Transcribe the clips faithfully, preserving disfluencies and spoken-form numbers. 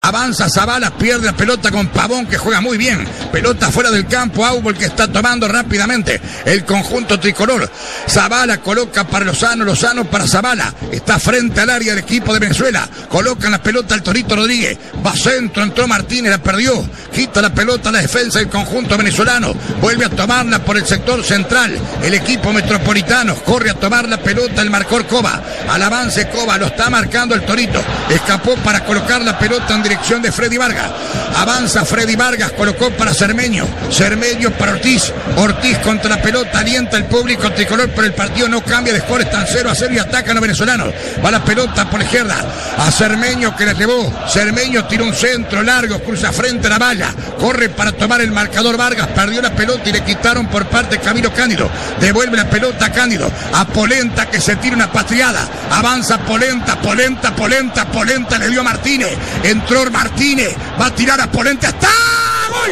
Avanza Zavala, pierde la pelota con Pavón, que juega muy bien. Pelota fuera del campo, Aubol, que está tomando rápidamente el conjunto tricolor. Zavala coloca para Lozano, Lozano para Zavala. Está frente al área del equipo de Venezuela. Colocan la pelota al Torito Rodríguez. Va centro, entró Martínez, la perdió. Quita la pelota a la defensa del conjunto venezolano. Vuelve a tomarla por el sector central. El equipo metropolitano corre a tomar la pelota el marcador Cova. Al avance Cova, lo está marcando el Torito. Escapó para colocar la pelota en dirección de Freddy Vargas. Avanza Freddy Vargas, colocó para Cermeño. Cermeño para Ortiz. Ortiz contra la pelota, alienta el público tricolor, pero el partido no cambia de score, están cero a cero y atacan los venezolanos. Va la pelota por la izquierda a Cermeño, que la llevó. Cermeño tiró un centro largo, cruza frente a la valla. Corre para tomar el marcador Vargas, perdió la pelota y le quitaron por parte de Camilo Cándido. Devuelve la pelota a Cándido. A Polenta, que se tira una patriada. Avanza Polenta, Polenta, Polenta, Polenta le dio a Martínez. Entró Martínez, va a tirar a Polenta. ¡Está! ¡Gol!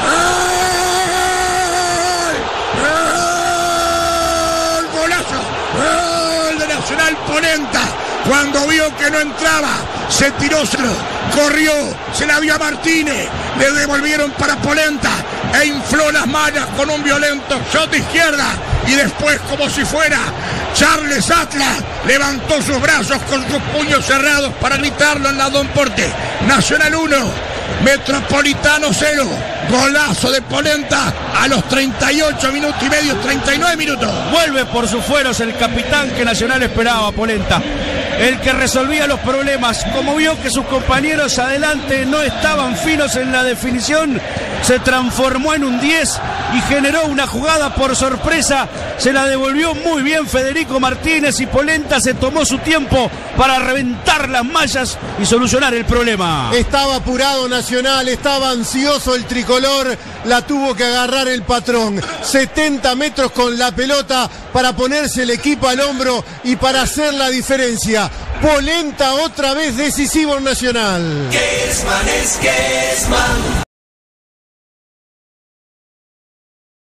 ¡Gol! ¡Golazo! ¡Gol de Nacional Polenta! Cuando vio que no entraba, se tiró, se lo corrió, se la dio a Martínez, le devolvieron para Polenta e infló las mallas con un violento shot de izquierda y después, como si fuera Charles Atlas, levantó sus brazos con sus puños cerrados para gritarlo en la Don Porte. Nacional uno, Metropolitano cero. Golazo de Polenta a los treinta y ocho minutos y medio, treinta y nueve minutos. Vuelve por sus fueros el capitán que Nacional esperaba, Polenta. El que resolvía los problemas. Como vio que sus compañeros adelante no estaban finos en la definición, se transformó en un diez y generó una jugada por sorpresa. Se la devolvió muy bien Federico Martínez y Polenta se tomó su tiempo para reventar las mallas y solucionar el problema. Estaba apurado Nacional, estaba ansioso el tricolor, la tuvo que agarrar el patrón. setenta metros con la pelota para ponerse el equipo al hombro y para hacer la diferencia. Polenta otra vez decisivo en Nacional. Kesman es Kesman.